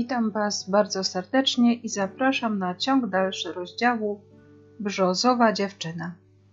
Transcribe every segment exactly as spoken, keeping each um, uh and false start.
Witam Was bardzo serdecznie i zapraszam na ciąg dalszy rozdziału Brzozowa dziewczyna.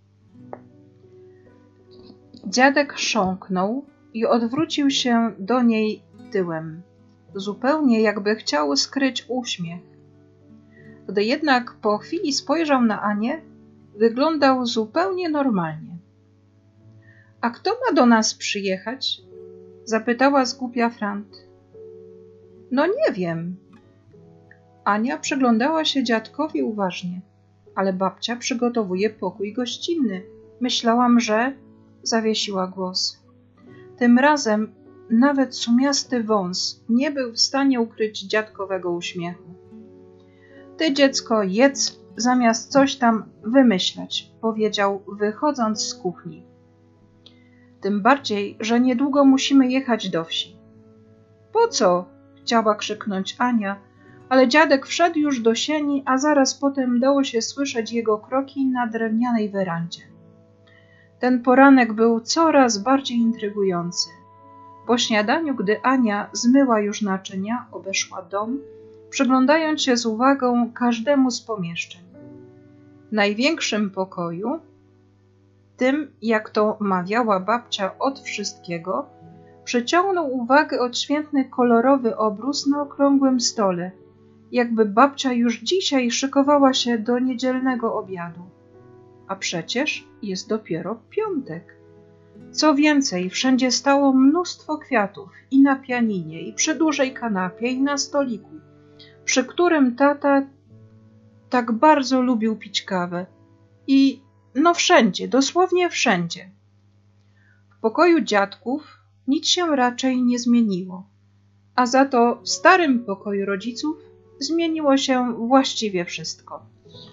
Dziadek chrząknął i odwrócił się do niej tyłem, zupełnie jakby chciał skryć uśmiech. Gdy jednak po chwili spojrzał na Anię, wyglądał zupełnie normalnie. — A kto ma do nas przyjechać? — zapytała zgłupia Frant. — No nie wiem. Ania przyglądała się dziadkowi uważnie. Ale babcia przygotowuje pokój gościnny. Myślałam, że... Zawiesiła głos. Tym razem nawet sumiasty wąs nie był w stanie ukryć dziadkowego uśmiechu. Ty, dziecko, jedz zamiast coś tam wymyślać, powiedział, wychodząc z kuchni. Tym bardziej, że niedługo musimy jechać do wsi. Po co? Chciała krzyknąć Ania, ale dziadek wszedł już do sieni, a zaraz potem dało się słyszeć jego kroki na drewnianej werandzie. Ten poranek był coraz bardziej intrygujący. Po śniadaniu, gdy Ania zmyła już naczynia, obeszła dom, przyglądając się z uwagą każdemu z pomieszczeń. W największym pokoju, tym, jak to mawiała babcia, od wszystkiego, przyciągnął uwagę odświętny kolorowy obrus na okrągłym stole, jakby babcia już dzisiaj szykowała się do niedzielnego obiadu. A przecież jest dopiero piątek. Co więcej, wszędzie stało mnóstwo kwiatów i na pianinie, i przy dużej kanapie, i na stoliku, przy którym tata tak bardzo lubił pić kawę. I no wszędzie, dosłownie wszędzie. W pokoju dziadków nic się raczej nie zmieniło, a za to w starym pokoju rodziców zmieniło się właściwie wszystko.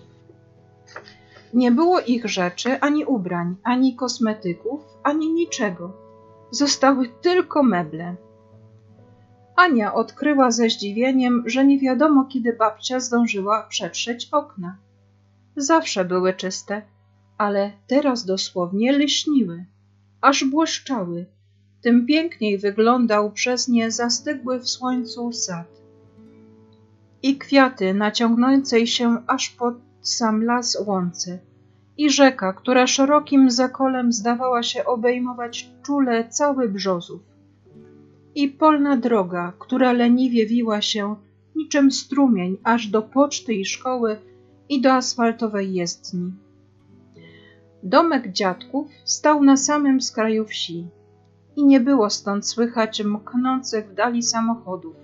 Nie było ich rzeczy, ani ubrań, ani kosmetyków, ani niczego. Zostały tylko meble. Ania odkryła ze zdziwieniem, że nie wiadomo, kiedy babcia zdążyła przetrzeć okna. Zawsze były czyste, ale teraz dosłownie lśniły, aż błyszczały. Tym piękniej wyglądał przez nie zastygły w słońcu sad. I kwiaty na ciągnącej się aż pod sam las łące, i rzeka, która szerokim zakolem zdawała się obejmować czule cały Brzozów, i polna droga, która leniwie wiła się niczym strumień aż do poczty i szkoły i do asfaltowej jezdni. Domek dziadków stał na samym skraju wsi i nie było stąd słychać mknących w dali samochodów.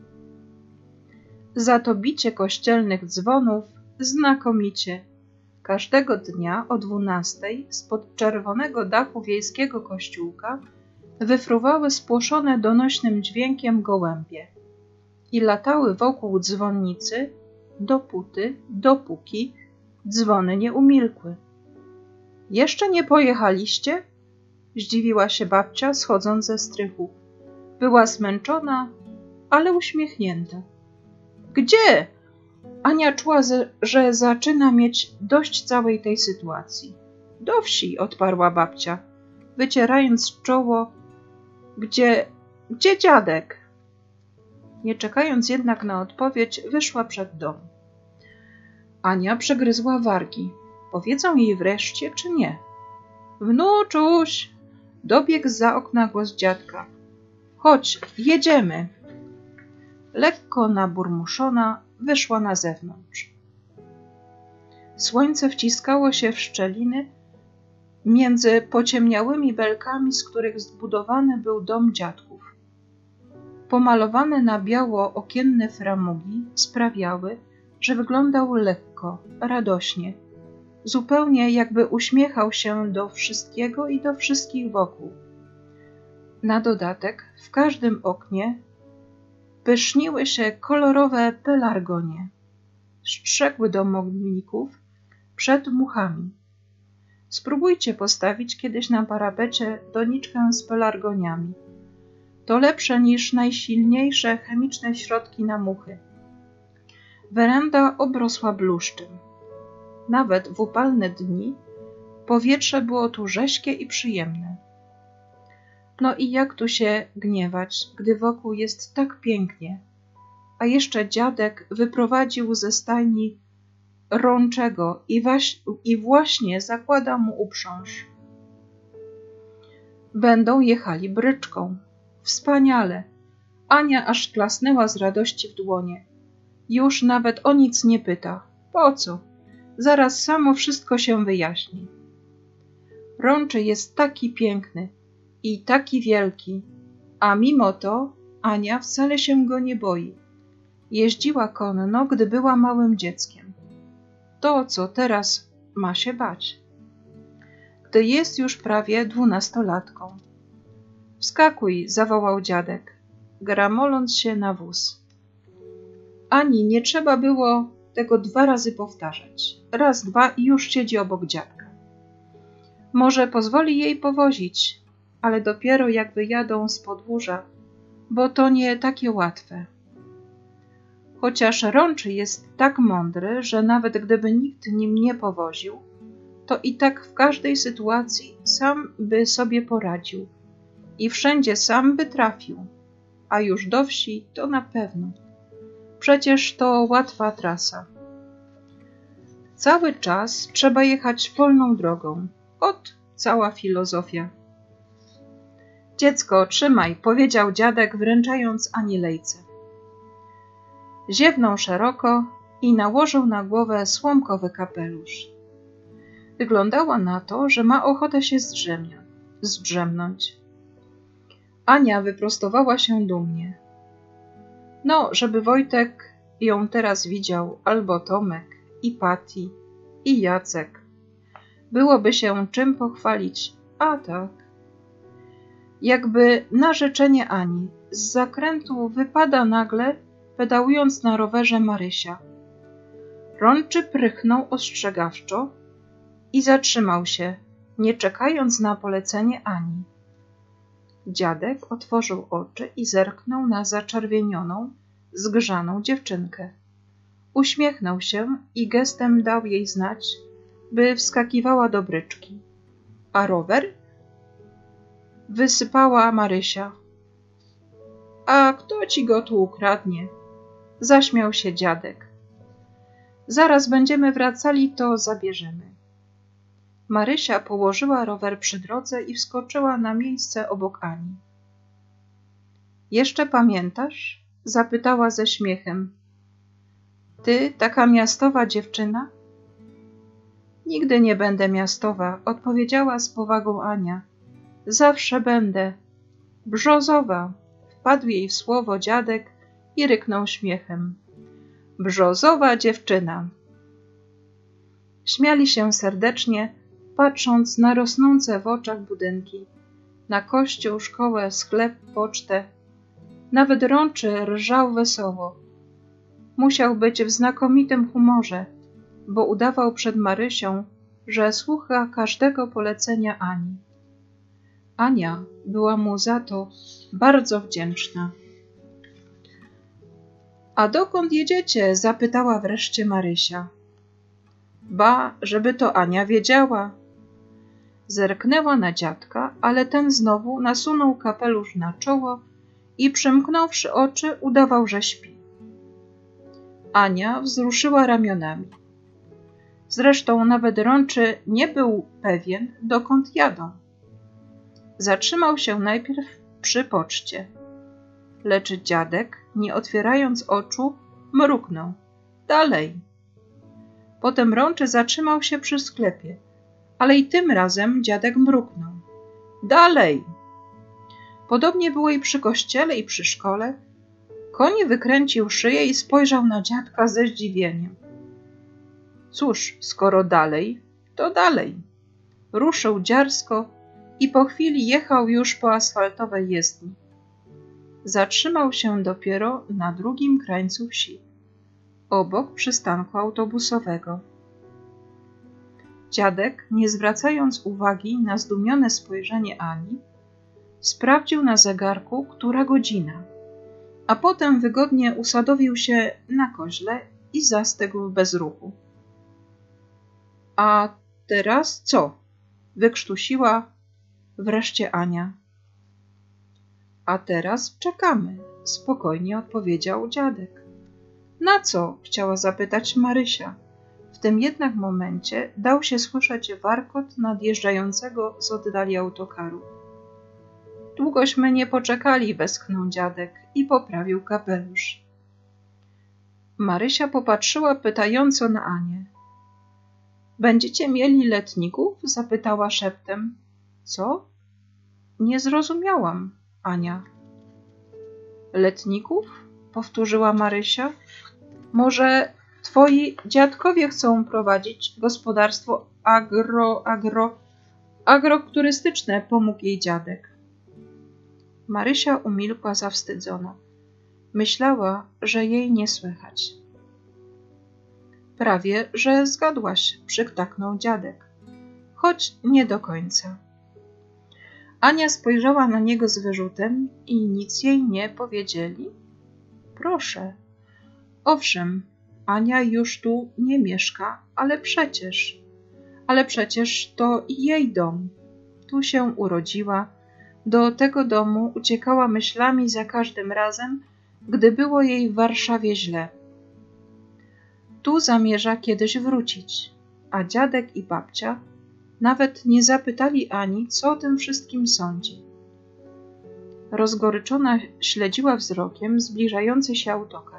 Za to bicie kościelnych dzwonów znakomicie. Każdego dnia o dwunastej spod czerwonego dachu wiejskiego kościółka wyfruwały spłoszone donośnym dźwiękiem gołębie i latały wokół dzwonnicy, dopóty, dopóki dzwony nie umilkły. — Jeszcze nie pojechaliście? — zdziwiła się babcia, schodząc ze strychu. Była zmęczona, ale uśmiechnięta. — Gdzie? Ania czuła, że zaczyna mieć dość całej tej sytuacji. — Do wsi — odparła babcia, wycierając czoło. — Gdzie... gdzie dziadek? Nie czekając jednak na odpowiedź, wyszła przed dom. Ania przegryzła wargi. Powiedzą jej wreszcie, czy nie? — Wnuczuś! — dobiegł zza okna głos dziadka. — Chodź, jedziemy! Lekko naburmuszona wyszła na zewnątrz. Słońce wciskało się w szczeliny między pociemniałymi belkami, z których zbudowany był dom dziadków. Pomalowane na biało okienne framugi sprawiały, że wyglądał lekko, radośnie, zupełnie jakby uśmiechał się do wszystkiego i do wszystkich wokół. Na dodatek w każdym oknie pyszniły się kolorowe pelargonie. Strzegły domowników przed muchami. Spróbujcie postawić kiedyś na parapecie doniczkę z pelargoniami. To lepsze niż najsilniejsze chemiczne środki na muchy. Weranda obrosła bluszczem. Nawet w upalne dni powietrze było tu rześkie i przyjemne. No i jak tu się gniewać, gdy wokół jest tak pięknie? a jeszcze dziadek wyprowadził ze stajni Rączego i, waś, i właśnie zakłada mu uprząż. Będą jechali bryczką. Wspaniale! Ania aż klasnęła z radości w dłonie. Już nawet o nic nie pyta. Po co? Zaraz samo wszystko się wyjaśni. Rączy jest taki piękny i taki wielki, a mimo to Ania wcale się go nie boi. Jeździła konno, gdy była małym dzieckiem. To, co teraz ma się bać, gdy jest już prawie dwunastolatką. Wskakuj, zawołał dziadek, gramoląc się na wóz. Ani nie trzeba było tego dwa razy powtarzać. Raz, dwa i już siedzi obok dziadka. Może pozwoli jej powozić, ale dopiero jak wyjadą z podwórza, bo to nie takie łatwe. Chociaż Rączy jest tak mądry, że nawet gdyby nikt nim nie powoził, to i tak w każdej sytuacji sam by sobie poradził i wszędzie sam by trafił, a już do wsi to na pewno. Przecież to łatwa trasa. Cały czas trzeba jechać polną drogą. Ot, cała filozofia. Dziecko, trzymaj, powiedział dziadek, wręczając Ani lejce. Ziewnął szeroko i nałożył na głowę słomkowy kapelusz. Wyglądała na to, że ma ochotę się zdrzemnąć. Ania wyprostowała się dumnie. No, żeby Wojtek ją teraz widział, albo Tomek, i Pati, i Jacek. Byłoby się czym pochwalić, a tak. Jakby na życzenie Ani z zakrętu wypada nagle, pedałując na rowerze, Marysia. Rączy prychnął ostrzegawczo i zatrzymał się, nie czekając na polecenie Ani. Dziadek otworzył oczy i zerknął na zaczerwienioną, zgrzaną dziewczynkę. Uśmiechnął się i gestem dał jej znać, by wskakiwała do bryczki. A rower? Wysypała Marysia. A kto ci go tu ukradnie? Zaśmiał się dziadek. Zaraz będziemy wracali, to zabierzemy. Marysia położyła rower przy drodze i wskoczyła na miejsce obok Ani. Jeszcze pamiętasz? Zapytała ze śmiechem. Ty, taka miastowa dziewczyna? Nigdy nie będę miastowa, odpowiedziała z powagą Ania. Zawsze będę. Brzozowa, wpadł jej w słowo dziadek i ryknął śmiechem. Brzozowa dziewczyna. Śmiali się serdecznie, patrząc na rosnące w oczach budynki, na kościół, szkołę, sklep, pocztę. Nawet Rączy rżał wesoło. Musiał być w znakomitym humorze, bo udawał przed Marysią, że słucha każdego polecenia Ani. Ania była mu za to bardzo wdzięczna. A dokąd jedziecie? Zapytała wreszcie Marysia. Ba, żeby to Ania wiedziała. Zerknęła na dziadka, ale ten znowu nasunął kapelusz na czoło i przymknąwszy oczy, udawał, że śpi. Ania wzruszyła ramionami. Zresztą nawet Rączy nie był pewien, dokąd jadą. Zatrzymał się najpierw przy poczcie, lecz dziadek, nie otwierając oczu, mruknął. Dalej. Potem Rączy zatrzymał się przy sklepie, ale i tym razem dziadek mruknął. Dalej. Podobnie było i przy kościele, i przy szkole. Koń wykręcił szyję i spojrzał na dziadka ze zdziwieniem. Cóż, skoro dalej, to dalej. Ruszył dziarsko i po chwili jechał już po asfaltowej jezdni. Zatrzymał się dopiero na drugim krańcu wsi, obok przystanku autobusowego. Dziadek, nie zwracając uwagi na zdumione spojrzenie Ani, sprawdził na zegarku, która godzina, a potem wygodnie usadowił się na koźle i zastygł bez ruchu. A teraz co? Wykrztusiła wreszcie Ania. A teraz czekamy, spokojnie odpowiedział dziadek. Na co? Chciała zapytać Marysia. W tym jednak momencie dał się słyszeć warkot nadjeżdżającego z oddali autokaru. Długośmy nie poczekali, westchnął dziadek i poprawił kapelusz. Marysia popatrzyła pytająco na Anię. Będziecie mieli letników? Zapytała szeptem. Co? Nie zrozumiałam, Ania. Letników? Powtórzyła Marysia. Może twoi dziadkowie chcą prowadzić gospodarstwo agro, agro, agroturystyczne, pomógł jej dziadek. Marysia umilkła zawstydzona. Myślała, że jej nie słychać. Prawie, że zgadłaś, przytaknął dziadek. Choć nie do końca. Ania spojrzała na niego z wyrzutem i nic jej nie powiedzieli. Proszę. Owszem, Ania już tu nie mieszka, ale przecież, ale przecież to i jej dom. Tu się urodziła, do tego domu uciekała myślami za każdym razem, gdy było jej w Warszawie źle. Tu zamierza kiedyś wrócić, a dziadek i babcia nawet nie zapytali Ani, co o tym wszystkim sądzi. Rozgoryczona śledziła wzrokiem zbliżający się autokar.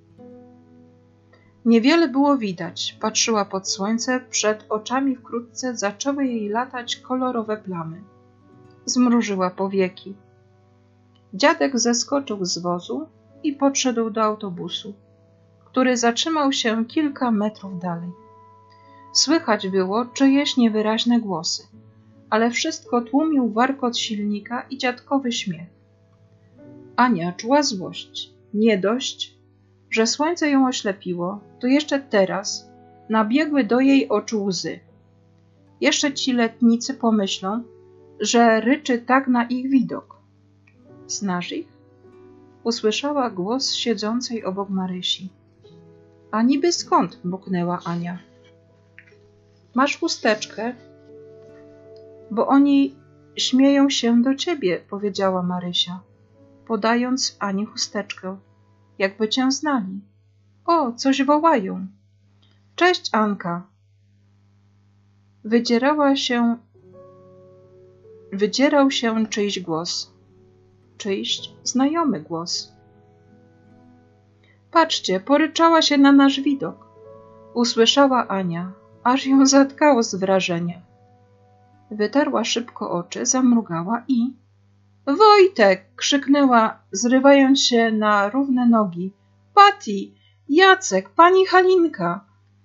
Niewiele było widać, patrzyła pod słońce, przed oczami wkrótce zaczęły jej latać kolorowe plamy. Zmrużyła powieki. Dziadek zeskoczył z wozu i podszedł do autobusu, który zatrzymał się kilka metrów dalej. Słychać było czyjeś niewyraźne głosy, ale wszystko tłumił warkot silnika i dziadkowy śmiech. Ania czuła złość. Nie dość, że słońce ją oślepiło, to jeszcze teraz nabiegły do jej oczu łzy. Jeszcze ci letnicy pomyślą, że ryczy tak na ich widok. Znasz ich? Usłyszała głos siedzącej obok Marysi. A niby skąd? Mruknęła Ania. Masz chusteczkę? Bo oni śmieją się do ciebie, powiedziała Marysia, podając Ani chusteczkę, jakby cię znali. O, coś wołają. Cześć, Anka. Wydzierała się, wydzierał się czyjś głos. Czyjś znajomy głos. Patrzcie, poryczała się na nasz widok. Usłyszała Ania, aż ją zatkało z wrażenia. Wytarła szybko oczy, zamrugała i... Wojtek! Krzyknęła, zrywając się na równe nogi. Pati! Jacek! Pani Halinka!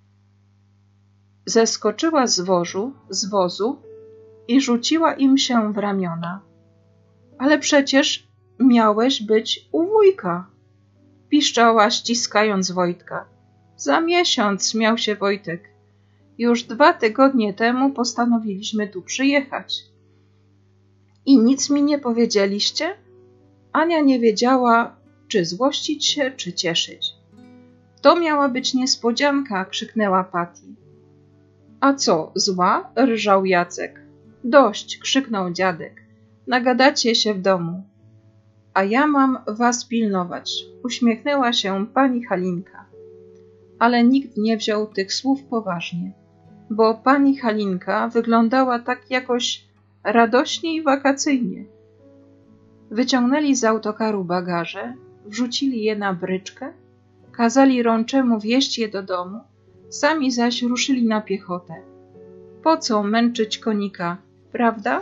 Zeskoczyła z wozu, z wozu i rzuciła im się w ramiona. Ale przecież miałeś być u wujka! Piszczała, ściskając Wojtka. Za miesiąc, śmiał się Wojtek. Już dwa tygodnie temu postanowiliśmy tu przyjechać. I nic mi nie powiedzieliście? Ania nie wiedziała, czy złościć się, czy cieszyć. To miała być niespodzianka, krzyknęła Pati. A co, zła? Rżał Jacek. Dość, krzyknął dziadek. Nagadacie się w domu. A ja mam was pilnować, uśmiechnęła się pani Halinka. Ale nikt nie wziął tych słów poważnie, bo pani Halinka wyglądała tak jakoś radośnie i wakacyjnie. Wyciągnęli z autokaru bagaże, wrzucili je na bryczkę, kazali rączemu wieźć je do domu, sami zaś ruszyli na piechotę. Po co męczyć konika, prawda?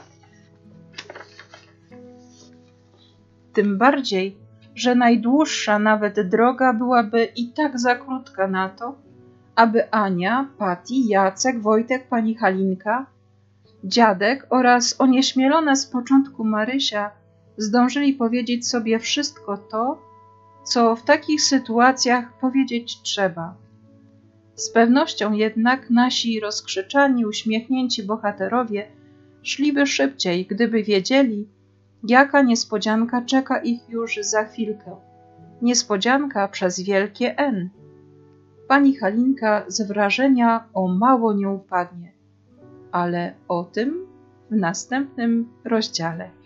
Tym bardziej, że najdłuższa nawet droga byłaby i tak za krótka na to, aby Ania, Pati, Jacek, Wojtek, pani Halinka, dziadek oraz onieśmielona z początku Marysia zdążyli powiedzieć sobie wszystko to, co w takich sytuacjach powiedzieć trzeba. Z pewnością jednak nasi rozkrzyczani, uśmiechnięci bohaterowie szliby szybciej, gdyby wiedzieli, jaka niespodzianka czeka ich już za chwilkę. Niespodzianka przez wielkie N. Pani Halinka z wrażenia o mało nie upadnie, ale o tym w następnym rozdziale.